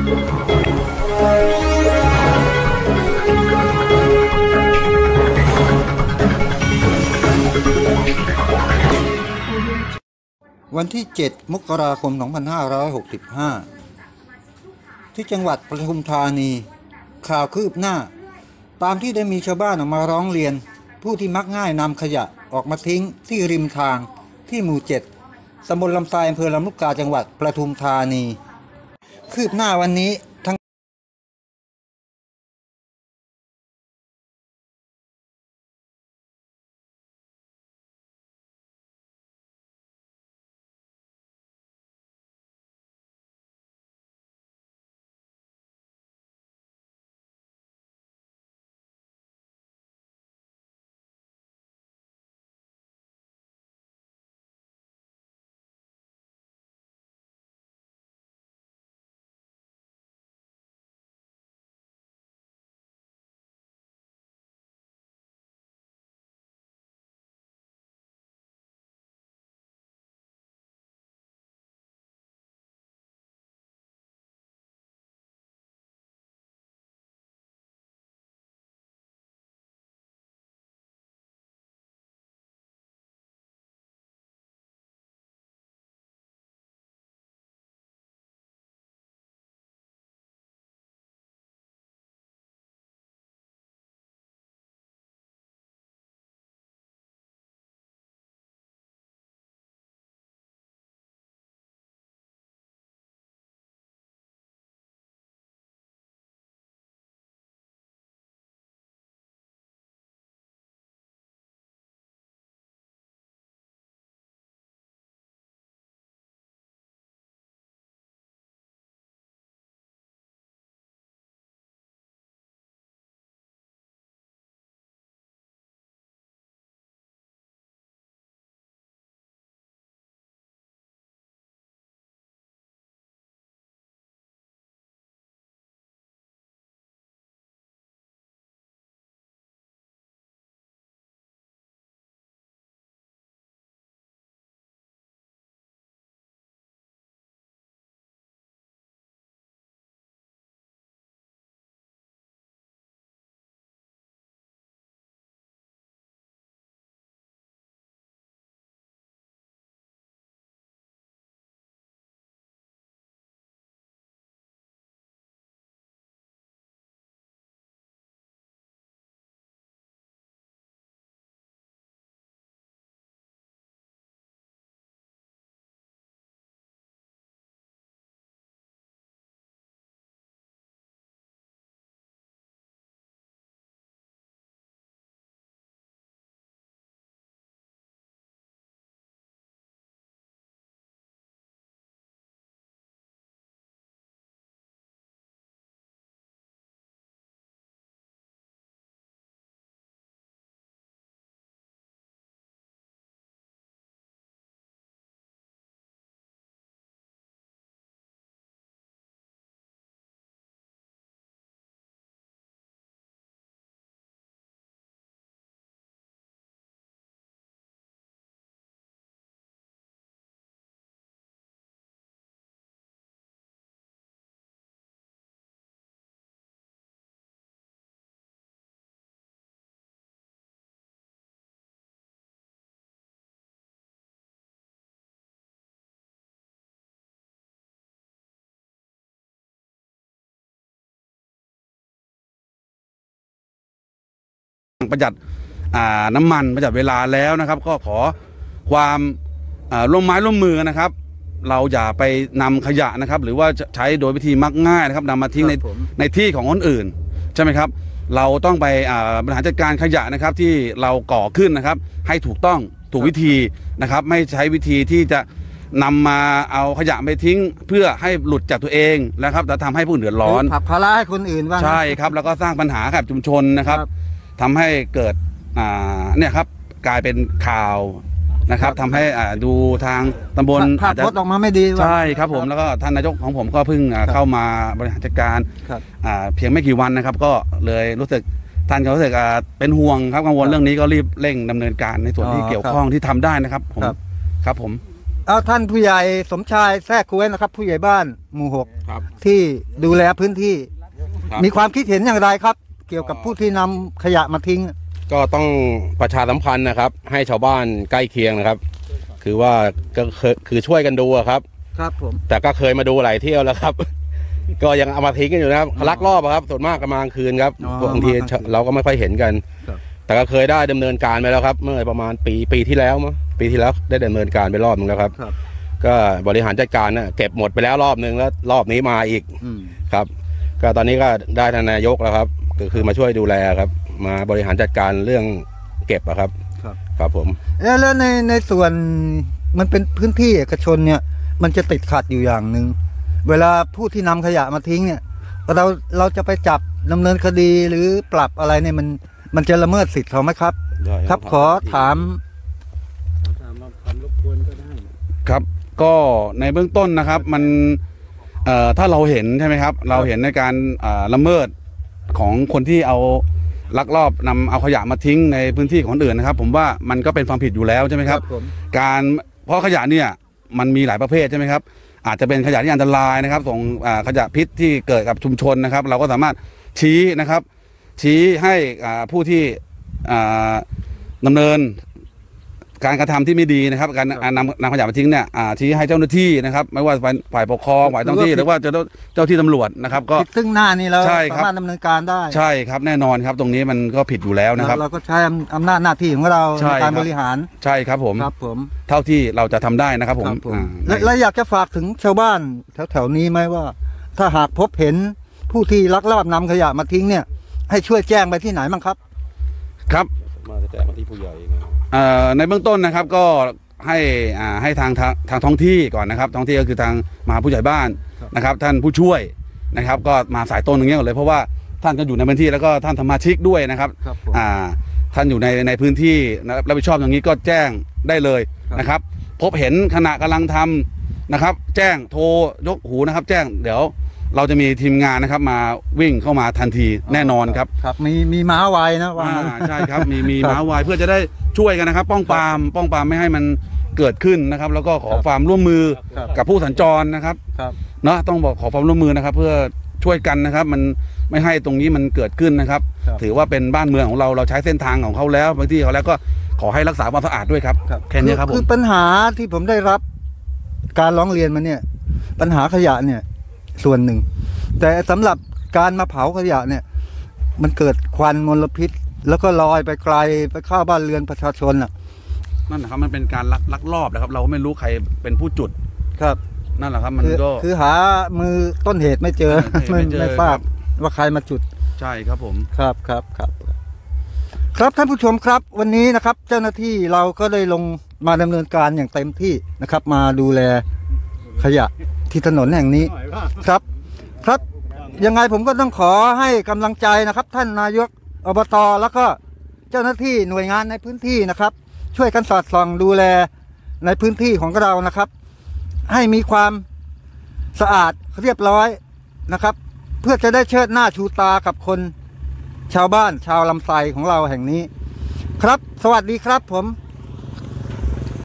วันที่ 7 มกราคม 2565 ที่จังหวัดปทุมธานีข่าวคืบหน้าตามที่ได้มีชาวบ้านออกมาร้องเรียนผู้ที่มักง่ายนำขยะออกมาทิ้งที่ริมทางที่หมู่ 7 ตำบลลำทรายอำเภอลำลูกกาจังหวัดปทุมธานีคืบหน้าวันนี้ทั้งประหยัดน้ำมันประหยัดเวลาแล้วนะครับก็ขอความร่วมไม้ร่วมมือนะครับเราอย่าไปนำขยะนะครับหรือว่าใช้โดยวิธีมักง่ายนะครับนำมาทิ้งในที่ของคนอื่นใช่ไหมครับเราต้องไปบริหารจัดการขยะนะครับที่เราก่อขึ้นนะครับให้ถูกต้องถูกวิธีนะครับไม่ใช้วิธีที่จะนำมาเอาขยะไปทิ้งเพื่อให้หลุดจากตัวเองนะครับแล้วทำให้ผู้อื่นเดือดร้อนผลักภาระให้คนอื่นบ้างใช่ครับแล้วก็สร้างปัญหากับชุมชนนะครับทำให้เกิดเนี่ยครับกลายเป็นข่าวนะครับทำให้ดูทางตำบลภาพพจน์ออกมาไม่ดีใช่ครับผมแล้วก็ท่านนายกของผมก็เพิ่งเข้ามาบริหารจัดการเพียงไม่กี่วันนะครับก็เลยรู้สึกท่านก็รู้สึกเป็นห่วงครับกังวลเรื่องนี้ก็รีบเร่งดำเนินการในส่วนที่เกี่ยวข้องที่ทำได้นะครับผมครับผมเอาท่านผู้ใหญ่สมชายแทรกคุยนะครับ ผู้ใหญ่บ้านหมู่ครับ 6ที่ดูแลพื้นที่ครับมีความคิดเห็นอย่างไรครับ เกี่ยวกับผู้ที่นำขยะมาทิ้งก็ต้องประชาสัมพันธ์นะครับ ให้ชาวบ้านใกล้เคียงนะครับ คือว่าก็คือช่วยกันดูอะครับครับผมแต่ก็เคยมาดูหลายเที่ยวแล้วครับ ก็ยังเอามาทิ้งกันอยู่นะครับลักลอบอะครับส่วนมากก็มากลางคืนครับบางทีเราก็ไม่ค่อยเห็นกัน แต่ก็เคยได้ดำเนินการไปแล้วครับ เมื่อประมาณปีที่แล้วมั้งปีที่แล้วได้ดำเนินการไปรอบนึงแล้วครับครับก็บริหารจัดการน่ะเก็บหมดไปแล้วรอบนึงแล้วรอบนี้มาอีกอืมครับ ก็ตอนนี้ก็ได้ทานนายกแล้วครับ ก็คือมาช่วยดูแลครับ มาบริหารจัดการเรื่องเก็บอะครับครับครับผมแล้วในส่วนมันเป็นพื้นที่เอกชนเนี่ย มันจะติดขัดอยู่อย่างหนึ่งเวลาผู้ที่นำขยะมาทิ้งเนี่ยเราจะไปจับดำเนินคดีหรือปรับอะไรเนี่ยมันจะละเมิดสิทธิ์เขาไหมครับ ครับขอถามครับก็ในเบื้องต้นนะครับมันถ้าเราเห็นใช่ไหมครับ เราเห็นในการละเมิดของคนที่เอาลักลอบนำเอาขยะมาทิ้งในพื้นที่ของคนอื่นนะครับ ผมว่ามันก็เป็นความผิดอยู่แล้วใช่ไหมครับผมการเพราะขยะเนี่ยมันมีหลายประเภทใช่ไหมครับ อาจจะเป็นขยะที่อันตรายนะครับส่งขยะพิษที่เกิดกับชุมชนนะครับ เราก็สามารถชี้นะครับ ชี้ให้ผู้ที่ดำเนินการกระทำที่ไม่ดีนะครับการนำขยะมาทิ้งเนี่ยชี้ให้เจ้าหน้าที่นะครับไม่ว่าฝ่ายปกครองฝ่ายท้องที่หรือว่าเจ้าที่ตำรวจนะครับก็ผิดซึ่งหน้านี่เราใช่คสารับมารถดำเนินการได้ใช่ครับแน่นอนครับตรงนี้มันก็ผิดอยู่แล้วนะครับเราก็ใช้อำนาจหน้าที่ของเราใช่ในการครับบริหารใช่ครับผมครับผมเท่าที่เราจะทำได้นะครับผมครับผมในและอยากจะฝากถึงชาวบ้านแถวๆนี้ไหมว่า ถ้าหากพบเห็นผู้ที่ลักลอบนำขยะมาทิ้งเนี่ย ให้ช่วยแจ้งไปที่ไหนบ้างครับครับมาแจ้งมาที่ผู้ใหญ่นะในเบื้องต้นนะครับก็ให้ทางท้องที่ก่อนนะครับท้องที่ก็คือทางมหาผู้ใหญ่บ้านนะครับ ท่านผู้ช่วยนะครับก็มาสายต้นตรงนี้ก่อนเลยเพราะว่าท่านก็อยู่ในพื้นที่แล้วก็ท่านสมาชิกด้วยนะครับครับผมท่านอยู่ในพื้นที่นะรับผิดชอบอย่างนี้ก็แจ้งได้เลยครับนะครับ พบเห็นขณะกำลังทำนะครับ แจ้งโทรยกหูนะครับ แจ้งเดี๋ยวเราจะมีทีมงานนะครับมาวิ่งเข้ามาทันทีแน่นอนครับครับมีม้าไวนะว่างั้นใช่ครับมีครับม้าไวเพื่อจะได้ช่วยกันนะครับ ป้องปรามไม่ให้มันเกิดขึ้นนะครับ แล้วก็ขอความร่วมมือครับกับผู้สัญจรนะครับครับเนาะต้องบอกขอความร่วมมือนะครับ เพื่อช่วยกันนะครับ มันไม่ให้ตรงนี้มันเกิดขึ้นนะครับครับถือว่าเป็นบ้านเมืองของเราใช้เส้นทางของเขาแล้วพื้นที่เขาแล้วก็ขอให้รักษาความสะอาดด้วยครับแค่นี้ครับผคือมปัญหาที่ผมได้รับการร้องเรียนมาเนี่ย ปัญหาขยะเนี่ย ส่วนหนึ่ง แต่สำหรับการมาเผาขยะเนี่ย มันเกิดควันมลพิษ แล้วก็ลอยไปไกลไปเข้าบ้านเรือนประชาชนอ่ะนั่นนะครับมันเป็นการลักลอบนะครับ เราไม่รู้ใครเป็นผู้จุดครับนั่นแหละครับมันก็คือหามือต้นเหตุไม่เจอไม่เจอไม่ทราบครับว่าใครมาจุดใช่ครับผมครับท่านผู้ชมครับวันนี้นะครับ เจ้าหน้าที่เราก็ได้ลงมาดำเนินการอย่างเต็มที่นะครับ มาดูแลขยะที่ถนนแห่งนี้ครับ ครับยังไงผมก็ต้องขอให้กำลังใจนะครับ ท่านนายกอบตแล้วก็เจ้าหน้าที่หน่วยงานในพื้นที่นะครับ ช่วยกันสอดส่องดูแลในพื้นที่ของเรานะครับ ให้มีความสะอาดเรียบร้อยนะครับ เพื่อจะได้เชิดหน้าชูตากับคนชาวบ้านชาวลำไส้ของเราแห่งนี้ ครับ สวัสดีครับผม